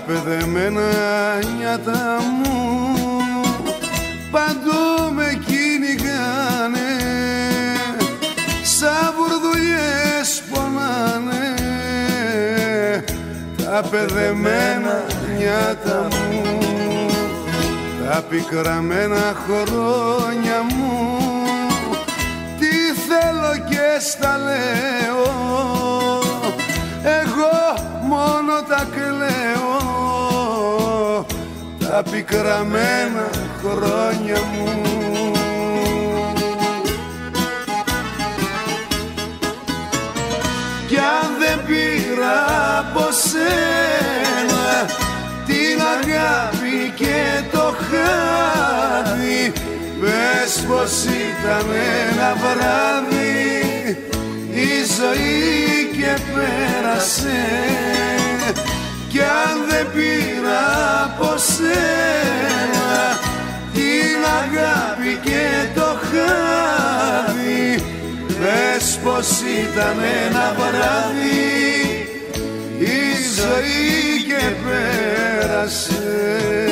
παιδεμένα νιάτα μου παντού με κυνηγάνε, σαν βουρδουλιές πονάνε τα παιδεμένα νιάτα μου, τα πικραμένα χρόνια μου. Τι θέλω και στα λέω, εγώ μόνο τα κλαίω, τα πικραμένα χρόνια μου. Κι αν δεν πήρα από σένα την αγάπη και το χάδι, πες πως ήταν ένα βράδυ η ζωή και πέρασε. Κι αν δεν πήρα από σένα την αγάπη και το χάδι, πες πως ήταν ένα βράδυ η ζωή και πέρασε.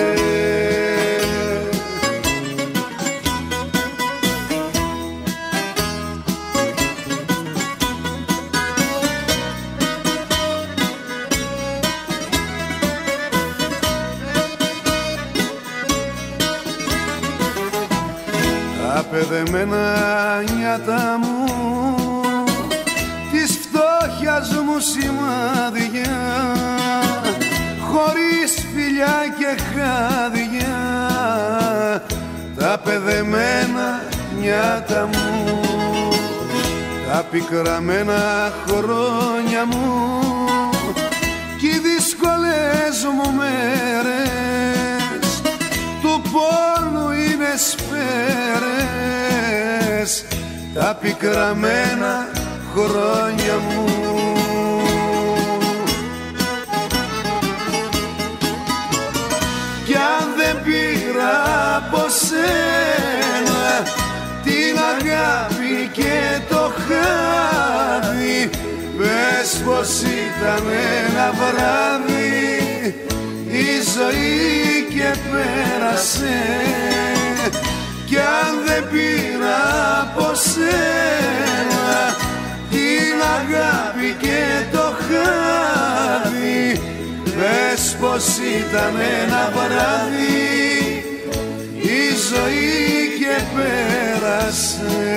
Τα παιδεμένα νιάτα μου, της φτώχειας μου σημάδια, χωρίς φιλιά και χάδια, τα παιδεμένα νιάτα μου, τα πικραμένα χρόνια μου κι οι δύσκολες μου μέρες του πόνου είναι σφαίρες, τα πικραμένα χρόνια μου. Κι αν δεν πήρα από σένα την αγάπη και το χάδι, πες πως ήταν ένα βράδυ η ζωή και πέρασε. Κι αν δεν πήρα από σένα την αγάπη και το χάδι, πες πως ήταν ένα βράδυ η ζωή και πέρασε.